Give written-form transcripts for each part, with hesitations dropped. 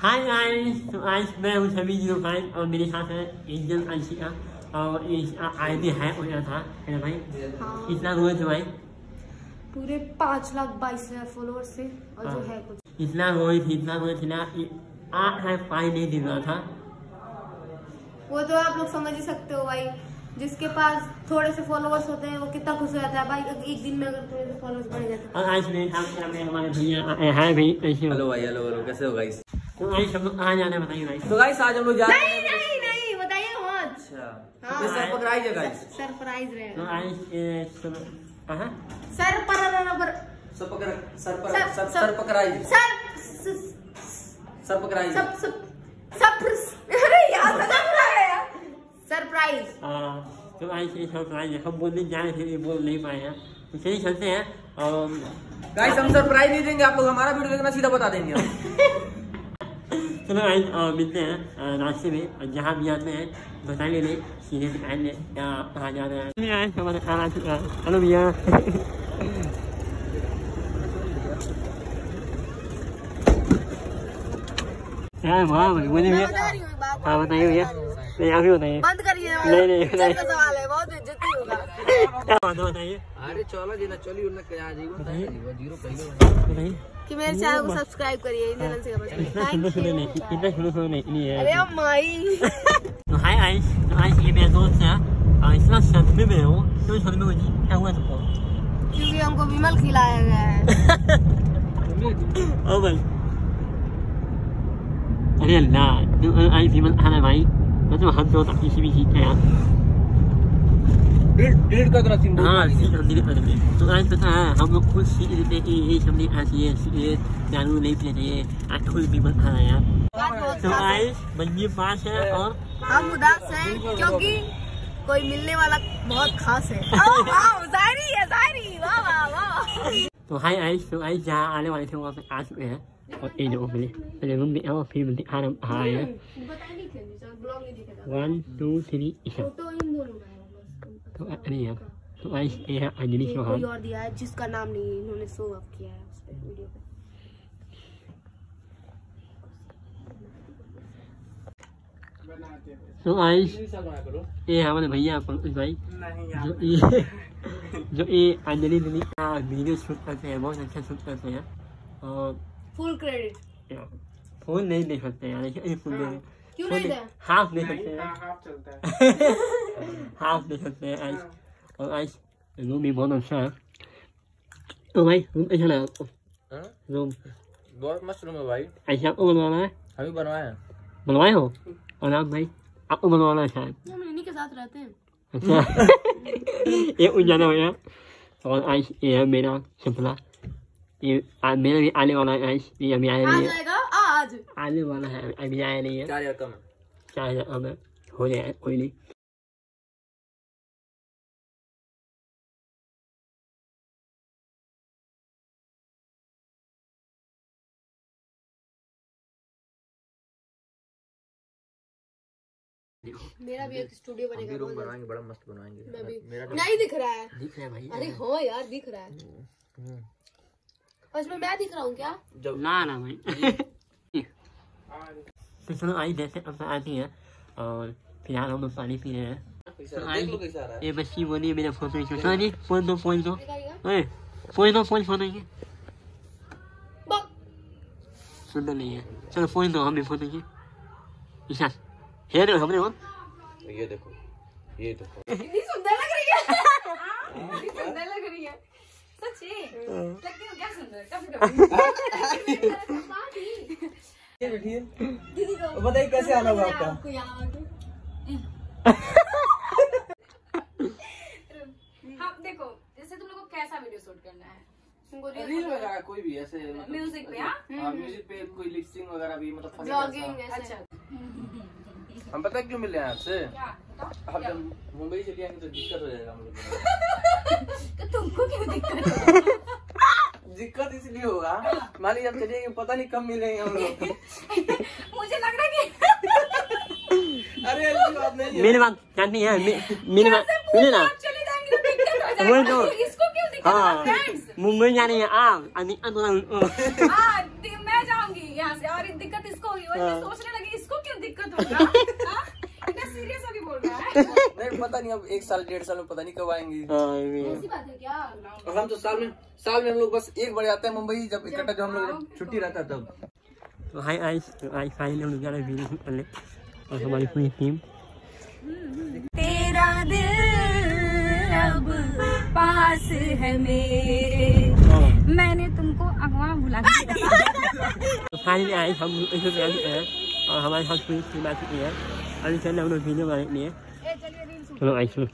Hi guys, तो आज मैं हूँ सभी 05 और मेरे साथ है एंजल अंशिका और आईडी है उनका था है ना भाई। हाँ। कितना रोए थे भाई? पूरे 5,22,000 फॉलोअर्स थे और जो है कुछ इतना रोए थे ना 8 है 5 नहीं दिख रहा था। वो तो आप लोग समझ ही सकते हो भाई, जिसके पास थोड़े से फॉलोअर्स होते हैं वो कितना खुश हो जाता है भाई एक दिन में अगर थोड़े से फॉलोअर्स बढ़ जाते हैं। और आज मेरे साथ हमारे भैया है भी ऐसे। हेलो भाई, हेलो कैसे हो गाइस? तो आज सब लोग कहाँ जाना है बताइए भाई। तो गाइस आज हम लोग जा रहे हैं। नहीं बताइए मत। अच्छा हाँ, तो सरप्राइज है गाइस। सरप्राइज तो रहेगा। आज सरप्राइज। तो आज ये सरप्राइज हम बोलने जा रहे थे बोल नहीं पाए हैं, तो चलिए चलते हैं। और गाइस हम सरप्राइज नहीं देंगे, आप लोग हमारा वीडियो देखना सीधा बता देंगे। चलो आज मिलते हैं रास्ते में और जहाँ भी जाते हैं बताएंगे नहीं सीधे दिखाएंगे क्या कहाँ जा रहे हैं। हेलो भैया। मुझे भैया हाँ बताइए भैया। नहीं आप ही बताइए। बंद करिए। नहीं सवाल है, बहुत बेइज्जती होगा। क्या बात है बताइए। अरे चलो जी ना चलिए उन्हें क्या आ जाएगा जीरो बताइए कि मेरे चैनल को सब्सक्राइब करिए। इतना शुरू नहीं है। अरे माई। तो हाय गाइस, तो आज ये मेरा दोस्त है और इतना सदमे में हूँ। तो सदमे में जी क्या हुआ तुमको? क्योंकि हमको विमल खिलाया गया है। ओ भाई अरे अल्लाह, तो आज विमल खाना भाई तो हम तो किसी भी चीज है डिलीट कर देना सिंबल। हाँ हम डिलीट कर देंगे। तो आज पता है हम लोग खुद सीख लेते हैं कि ये सबने आज ये जानू नहीं पीना चाहिए। आज खुद विमल खाना है यार। तो आज बंजी पास है और हम उदास हैं क्योंकि कोई मिलने वाला बहुत खास है। शायरी है शायरी। वाह वाह वाह। तो हाय आइस, तो आइस जहाँ आने वाले थे वहाँ पे आ चुके हैं और ये जो मिले रूम दिखा और फिर दिखा रहा है 1 2 3 तो नहीं है। तो आइस ये है अंजलि चौहान। कोई और दिया है जिसका नाम नहीं इन्होंने शो अप किया है उस पे वीडियो पे। तो आइस ये हमारे भैया पंकज भाई जो ये अंजलि दीदी का वीडियो शूट करते हैं, बहुत अच्छा शूट करते हैं और फुल क्रेडिट। फोन नहीं दे सकते यार। फुल दे क्यों नहीं दे? हाफ दे सकते हैं। हाफ चलता है। हाफ दे सकते हैं आइस। और आइस रूम भी बहुत अच्छा है। तो भाई रूम अच्छा लगा आपको? रूम बहुत मस्त रूम है भाई। ऐसा आपको बनवाना है? हम ही बनवाए हैं। बनवाए हो? और आप भाई आपको बनवाना है शायद? हम इन्हीं के साथ रहते हैं। अच्छा ये उजाला हो गया। और आइस ये है मेरा सपना। ये मेरा भी आने वाला है आइस। ये अभी आया नहीं है। आज आने वाला है, अभी आया नहीं है। 4,000 कम है। 4,000 कम है, हो जाए कोई नहीं। मेरा भी एक स्टूडियो बनेगा। रूम बनवाएंगे, बड़ा मस्त बनवाएंगे। मैं भी मेरा नहीं दिख रहा है। दिख रहा है भाई। अरे हाँ यार दिख रहा है। और इसमें मैं दिख रहा हूँ क्या? जब ना भाई। तो चलो आई जैसे अब आती है और फिलहाल हम लोग पानी पी रहे हैं। तो आई ये बच्ची बोली मेरा फोटो खींचो। जी फोन दो फोन दो फोन ये सुंदर नहीं है। चलो फोन दो हम भी फोटो खींच हेयर हमने हो। ये देखो इतनी सुंदर लग रही है। इतनी सुंदर लग रही है सच्ची। लगती हो क्या सुंदर। दीदी को बताइए कैसे आना हुआ आपका? आपको यहाँ आके हाँ देखो जैसे तुम लोग को कैसा वीडियो शूट करना है? रील वगैरह कोई भी ऐसे म्यूजिक पे। म्यूजिक पे कोई लिपसिंग वगैरह भी मतलब ब्लॉगिंग। अच्छा हम पता है क्यों मिल रहे हैं आपसे? अब जब मुंबई चले आएंगे तो दिक्कत हो जाएगा हम लोग। तो तुमको क्यों दिक्कत? दिक्कत इसलिए होगा मान लीजिए चलिए पता नहीं कब मिलेंगे हम लोग। मुझे लग रहा है कि अरे ऐसी बात नहीं है। मेरी बात जानती है मेरी बात सुनिए ना। चले जाएंगे तो दिक्कत हो जाएगा। तो इसको क्यों दिक्कत? हाँ मुंबई जानी है आप मैं जाऊंगी यहाँ से और दिक्कत इसको होगी ये सोचने लगी इसको क्यों दिक्कत होगा। इतना सीरियस अभी बोल रहा है। नहीं पता नहीं, अब 1 साल 1.5 साल में पता नहीं कब आएंगे। ऐसी बात है क्या? और हम तो साल में हम लोग बस एक बार आते हैं मुंबई, जब इकट्ठा जब हम लोग छुट्टी रहता है तब। तो हाय आज फाइनली हम लोग जा रहे हैं वीडियो शूट करने और हमारी पूरी टीम। तेरा दिल अब पास है मेरे, मैंने तुमको अगवा बुला दिया। तो फाइनली आज हम इसे तैयार हैं और हमारे साथ पूरी टीम आ चुकी है। अभी चल हम लोग वीडियो बनाने के लिए। चलो आई चलो।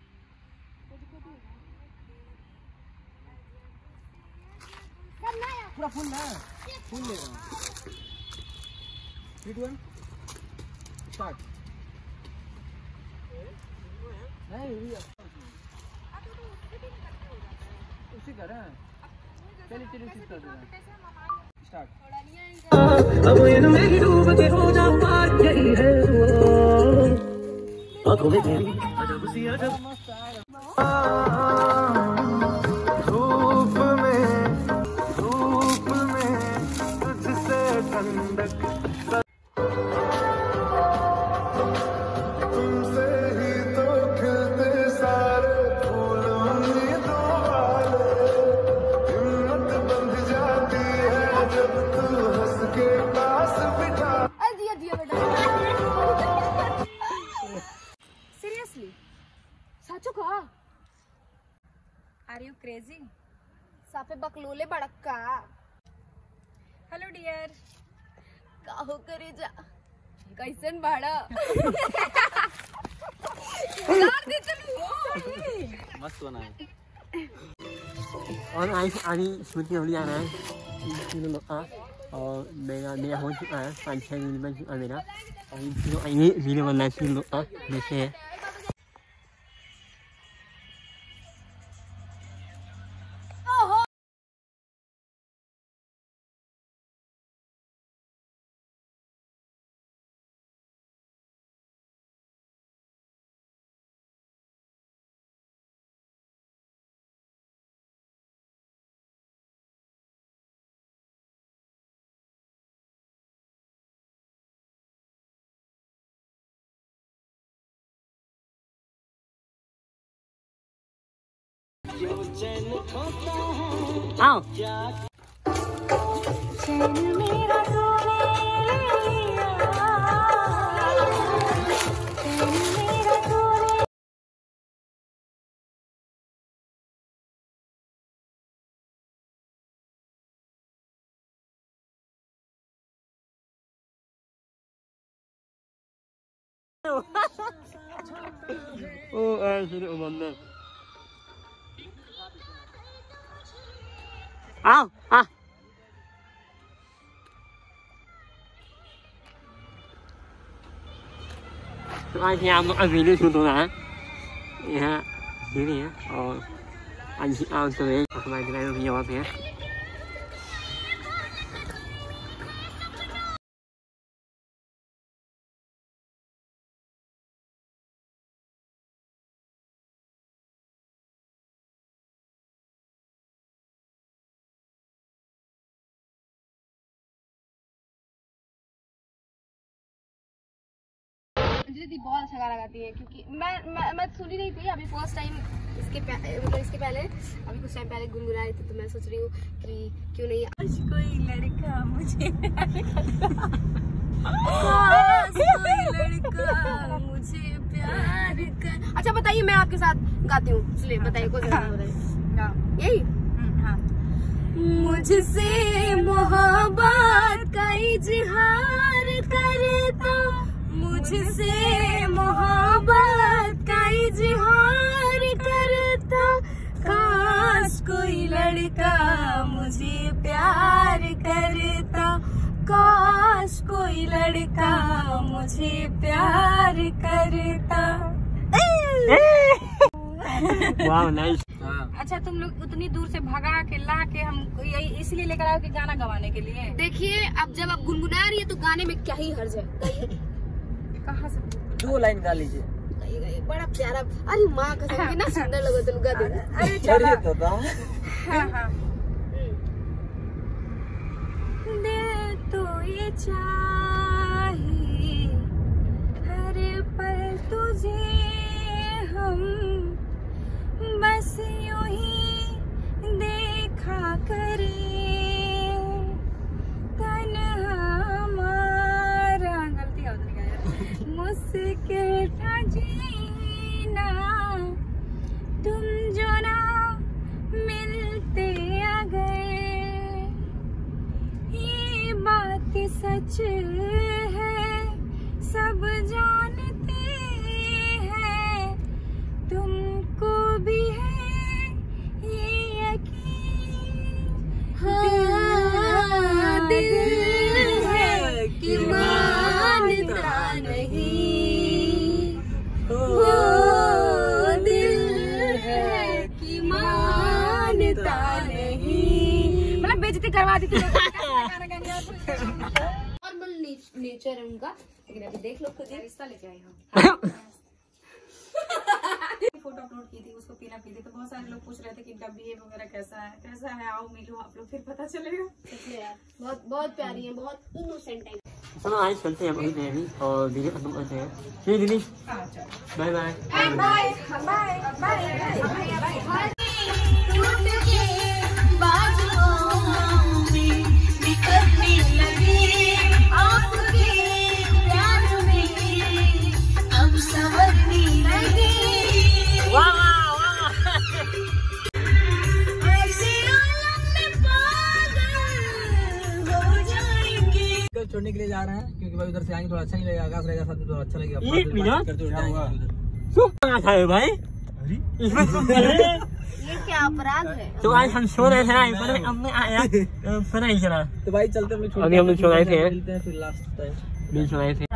पूरा फुल ना, फुल ले रहा हूँ। 3 2 1 स्टार्ट। नहीं उसी कर रहे हैं। चलिए उसी कर रहे हैं। स्टार्ट। अब इनमें ही डूब के हो जाऊं पार, यही है आंखों में तेरी अजब सी अजब। धूप में तुझसे ठंडक, तुमसे ही तो खिलते सारे फूल उम्मीदों वाले। हिम्मत बंध जाती है जब तू हंस के पास बिठा। दिया बेटा। सीरियसली साचो का? Are you crazy? साफे बकलोले बड़क्का। हेलो डियर, काहो करे जा कैसन भाड़ा। मस्त बना है। और आज आधी स्मृति होली आ रहा है तीनों लोग का, और मेरा हो चुका है 5-6 दिन बन चुका मेरा। और इन तीनों आएंगे वीडियो बनना है 3 लोग का जैसे है। आओ चैन मेरा तूने ले लिया, चैन मेरा तूने। ओ ऐसे नहीं बनना। आओ आ तो आज यहाँ हम वीडियो शूट हो रहा है। यहाँ सीढ़ी है और आज तो हमारे ड्राइवर भी यहाँ पे है। दीदी बहुत अच्छा गाना गाती है, क्योंकि मैं सुनी नहीं थी अभी फर्स्ट टाइम। इसके पहले अभी कुछ टाइम पहले गुनगुना रही थी, तो मैं सोच रही हूँ कि क्यों नहीं आज कोई लड़का मुझे प्यार कर। अच्छा बताइए, मैं आपके साथ गाती हूँ, चलिए बताइए कौन सा गाना बताइए। यही हाँ। मुझसे मोहब्बत का इजहार करता, मुझसे मोहब्बत का इजहार करता, काश कोई लड़का मुझे प्यार करता, काश कोई लड़का मुझे प्यार करता। वाह नाइस। अच्छा, तुम लोग उतनी दूर से भगा के ला के हम यही इसलिए लेकर आओ कि गाना गवाने के लिए? देखिए, अब जब आप गुनगुना रही है तो गाने में क्या ही हर्ज है। कहाँ से 2 लाइन गा लीजिए। बड़ा प्यारा, अरे माँ कसम कितना सुंदर लगा तो लुगा दे। अरे चलो। हाँ हाँ। दिल तो ये चाह कुछ है सब जानते हैं, तुमको भी है ये यकीन। हाँ, दिल है कि मानता नहीं, वो दिल है कि मानता नहीं। मतलब बेइज्जती करवा दी थी गाना गाने। नॉर्मल नेचर है उनका, लेकिन अभी देख लो खुद ही। रिश्ता लेके आई हूँ। फोटो अपलोड की थी, उसको पीना पी थी, तो बहुत सारे लोग पूछ रहे थे कि इनका बिहेव वगैरह कैसा है। आओ मिलो आप लोग, फिर पता चलेगा। यार बहुत बहुत प्यारी है, बहुत इनोसेंट है। चलो आज चलते हैं अभी भी और वीडियो खत्म करते हैं। ठीक दीदी, bye bye bye bye bye. छोड़ने के लिए जा रहे हैं क्योंकि भाई उधर से आएंगे थोड़ा अच्छा नहीं लगेगा, आकाश रहेगा साथ में तो अच्छा लगेगा। भाई ये क्या अपराध है? तो आज हम सो रहे थे, अब मैं आया पता नहीं चला। तो भाई चलते अभी हम लोग सो रहे थे, फिर लास्ट टाइम सो रहे थे।